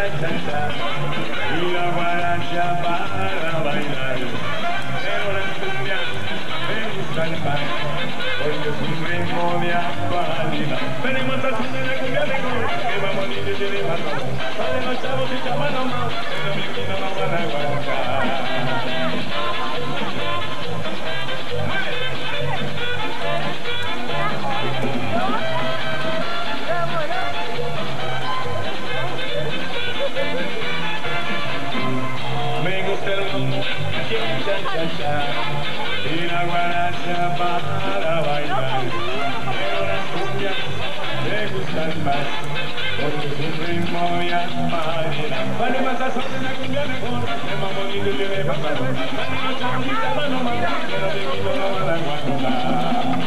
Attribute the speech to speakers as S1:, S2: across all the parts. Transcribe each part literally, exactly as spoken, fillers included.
S1: cha-cha-cha y la guaracha para bailar. Pero las cumbias me gustan más porque es un ritmo de actualidad. Venimos a hacer la cumbia mejor, que va bonito y tiene más amor. Salen los chavos y chavas nomás, pero mi vida no van a aguantar. Me gusta el ritmo, cha-cha-cha y la guaracha para bailar. Pero las cumbias me gustan más porque es un ritmo de actualidad. Vale más a de la cumbia mejor, es más bonito y tiene más valor. Vale más chavos y chavas nomás, pero mi vida no van a aguantar.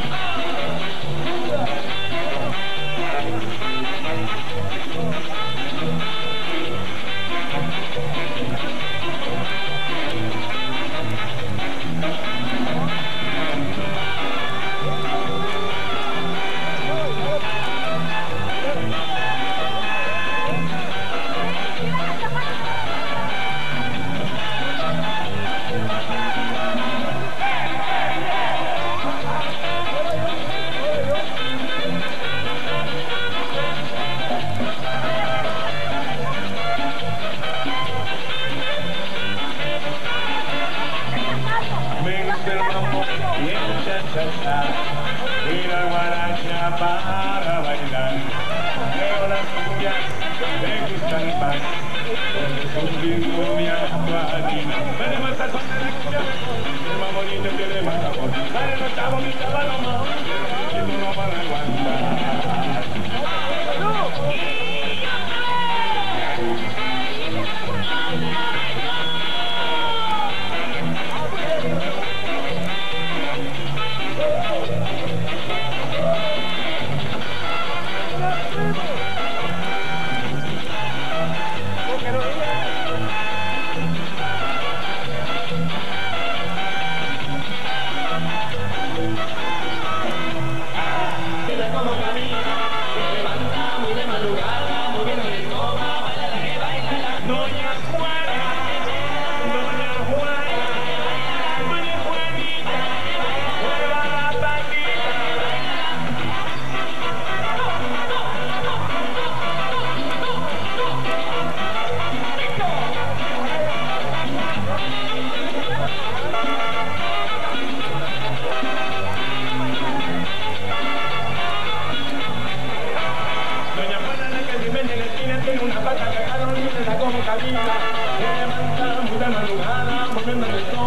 S1: Y el cha-cha-cha y la guaracha para bailar. Pero las cumbias me gustan más porque es un ritmo de actualidad. Venimos a hacer la cumbia mejor, es más bonito y tiene más sabor. Dale los chavos y chavas nomás, que no nos van a aguantar. Tiene una pata que a dormir la como camina, se levanta muy de madrugada, moviendo el